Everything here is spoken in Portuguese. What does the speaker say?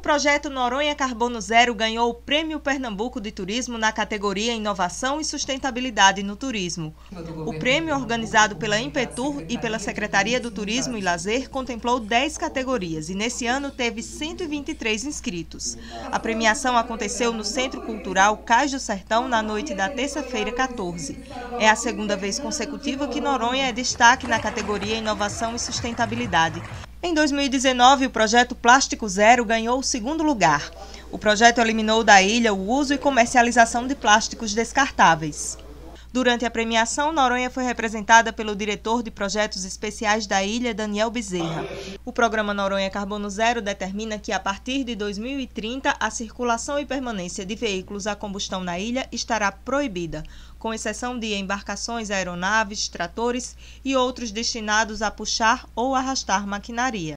projeto Noronha Carbono Zero ganhou o Prêmio Pernambuco de Turismo na categoria Inovação e Sustentabilidade no Turismo. O prêmio, organizado pela Impetur e pela Secretaria do Turismo e Lazer, contemplou 10 categorias e nesse ano teve 123 inscritos. A premiação aconteceu no Centro Cultural Cais do Sertão na noite da terça-feira 14. É a segunda vez consecutiva que Noronha é destaque na categoria Inovação e Sustentabilidade. Em 2019, o projeto Plástico Zero ganhou o segundo lugar. O projeto eliminou da ilha o uso e comercialização de plásticos descartáveis. Durante a premiação, Noronha foi representada pelo diretor de projetos especiais da ilha, Daniel Bezerra. O programa Noronha Carbono Zero determina que, a partir de 2030, a circulação e permanência de veículos a combustão na ilha estará proibida, com exceção de embarcações, aeronaves, tratores e outros destinados a puxar ou arrastar maquinaria.